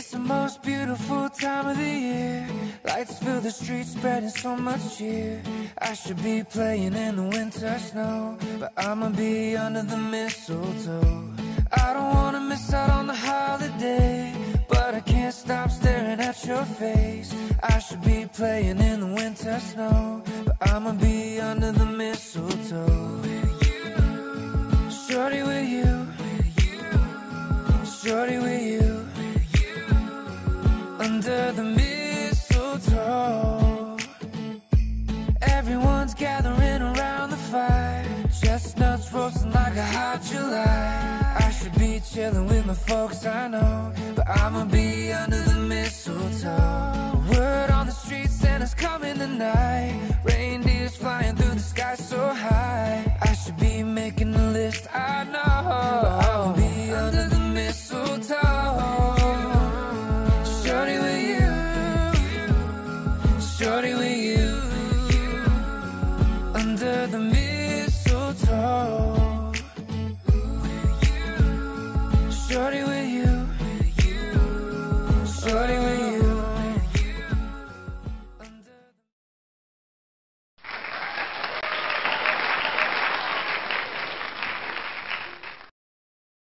It's the most beautiful time of the year. Lights fill the streets, spreading so much cheer. I should be playing in the winter snow, but I'ma be under the mistletoe. I don't wanna miss out on the holiday, but I can't stop staring at your face. I should be playing in the winter snow, but I'ma be under the mistletoe. Shorty with you, shorty with you, under the mistletoe. Everyone's gathering around the fire, chestnuts roasting like a hot July. I should be chilling with my folks, I know, but I'ma be under the mistletoe. Word on the street, Santa's coming tonight. Reindeers flying through the sky so high. I should be making a list, I know, but I'ma be under the mistletoe. Shorty with you, shorty with you.